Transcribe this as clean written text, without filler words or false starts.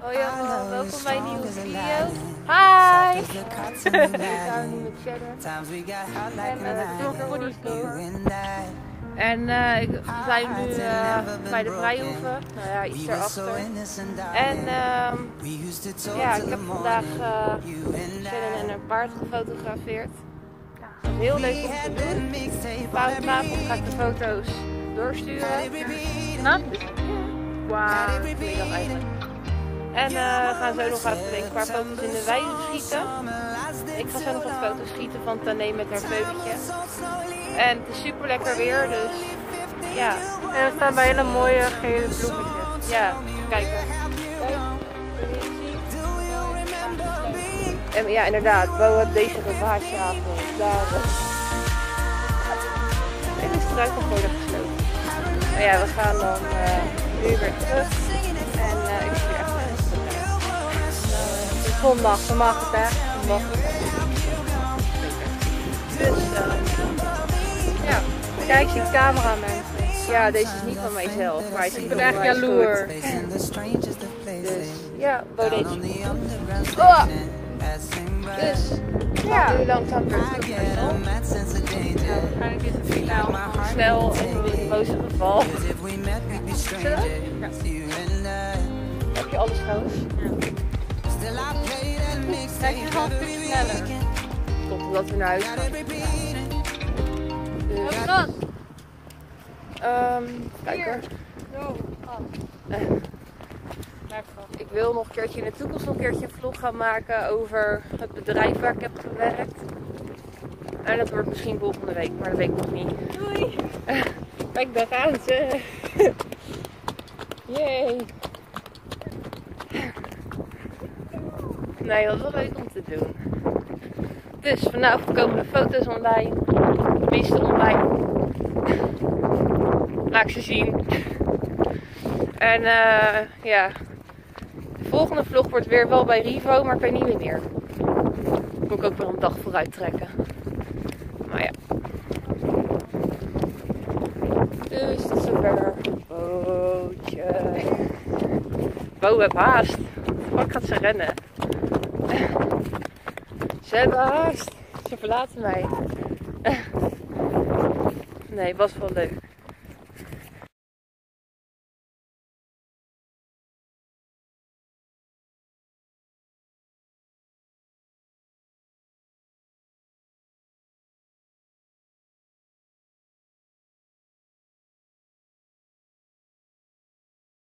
Hoi allemaal, welkom bij een nieuwe video. Hi! We gaan nu met Shadow. En we zijn nu bij de Vrijhoeve, nou ja, iets daarachter. En ja, ik heb vandaag Shadow en een paard gefotografeerd. Dat is heel leuk om te doen. Vanavond ga ik de foto's doorsturen. Nou, wauw, goeiedag eigenlijk. En we gaan zo nog even een paar foto's in de weide schieten. Ik ga zo nog wat foto's schieten van Tané met haar veugeltje. En het is super lekker weer, dus ja. En we staan bij hele mooie gele bloemetjes. Ja, kijk. En ja, inderdaad, Bo heeft deze ravageavond. Daar. En die struiken worden gesloten. Maar ja, we gaan dan nu weer terug. En ik zie er echt zondag, we mag het hè. We mag het. Dus ja, kijk, zie camera mensen. Ja, deze is niet van mijzelf, maar hij ik ben echt jaloers. Dus ja, Bo deed het. Oh! Dus ja, nu langzaam weer terug naar zon. Waarschijnlijk is het finaal snel en in het boze geval. Ja. Heb je alles trouwens? Ja. Kijk, je gaat veel sneller. Tot omdat we naar huis gaan. Dus, kijk hoor. Ik wil nog een keertje in de toekomst nog een keertje een vlog gaan maken over het bedrijf waar ik heb gewerkt. En dat wordt misschien volgende week, maar dat weet ik nog niet. Doei! Kijk, daar gaan ze. Yay! Nee, dat is wel leuk om te doen. Dus vanavond komen de foto's online. Tenminste online. Laat ik ze zien. En ja. De volgende vlog wordt weer wel bij Rivo, maar ik weet niet wanneer. Moet ik ook wel een dag vooruit trekken. Maar ja. Dus tot zover. Bootje. Bo heeft haast. Wat gaat ze rennen? Ze hebben haast. Ze verlaten mij. Nee, was wel leuk.